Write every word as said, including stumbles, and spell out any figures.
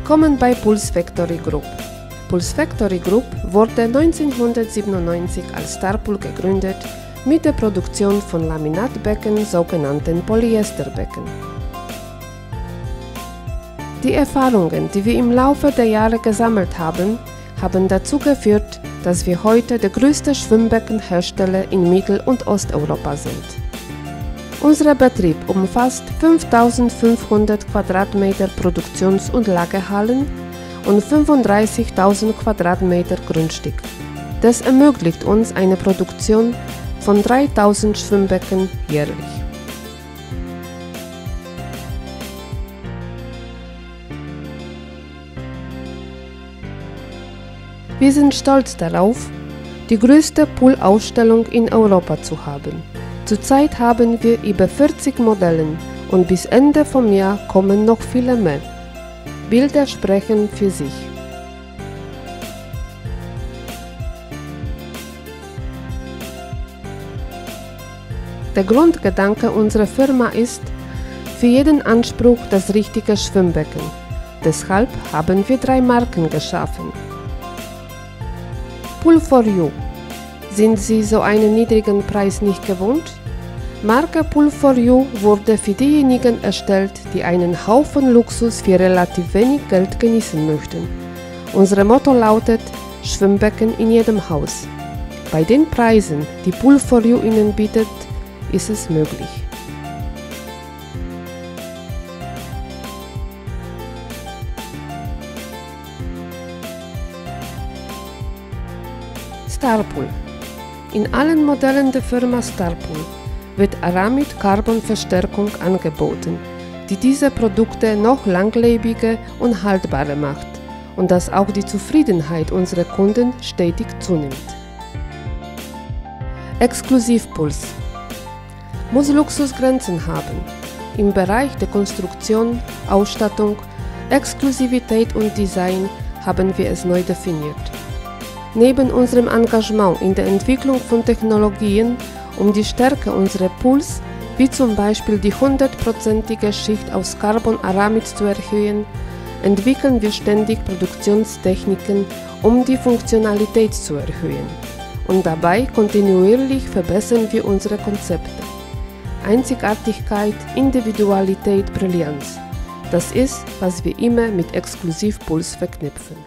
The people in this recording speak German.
Willkommen bei Pulse Factory Group. Pulse Factory Group wurde neunzehnhundertsiebenundneunzig als Starpool gegründet mit der Produktion von Laminatbecken, sogenannten Polyesterbecken. Die Erfahrungen, die wir im Laufe der Jahre gesammelt haben, haben dazu geführt, dass wir heute der größte Schwimmbeckenhersteller in Mittel- und Osteuropa sind. Unser Betrieb umfasst fünftausendfünfhundert Quadratmeter Produktions- und Lagerhallen und fünfunddreißigtausend Quadratmeter Grundstück. Das ermöglicht uns eine Produktion von dreitausend Schwimmbecken jährlich. Wir sind stolz darauf, die größte Pool-Ausstellung in Europa zu haben. Zurzeit haben wir über vierzig Modelle und bis Ende vom Jahr kommen noch viele mehr. Bilder sprechen für sich. Der Grundgedanke unserer Firma ist, für jeden Anspruch das richtige Schwimmbecken. Deshalb haben wir drei Marken geschaffen. Pool for You. Sind Sie so einen niedrigen Preis nicht gewohnt? Marke Pool for You wurde für diejenigen erstellt, die einen Haufen Luxus für relativ wenig Geld genießen möchten. Unser Motto lautet: Schwimmbecken in jedem Haus. Bei den Preisen, die Pool for You Ihnen bietet, ist es möglich. Starpool. In allen Modellen der Firma Starpool wird Aramid-Carbon-Verstärkung angeboten, die diese Produkte noch langlebiger und haltbarer macht und dass auch die Zufriedenheit unserer Kunden stetig zunimmt. Exklusivpools. Muss Luxus Grenzen haben. Im Bereich der Konstruktion, Ausstattung, Exklusivität und Design haben wir es neu definiert. Neben unserem Engagement in der Entwicklung von Technologien, um die Stärke unserer Pools, wie zum Beispiel die hundertprozentige Schicht aus Carbon-Aramid zu erhöhen, entwickeln wir ständig Produktionstechniken, um die Funktionalität zu erhöhen. Und dabei kontinuierlich verbessern wir unsere Konzepte. Einzigartigkeit, Individualität, Brillanz. Das ist, was wir immer mit Exklusivpools verknüpfen.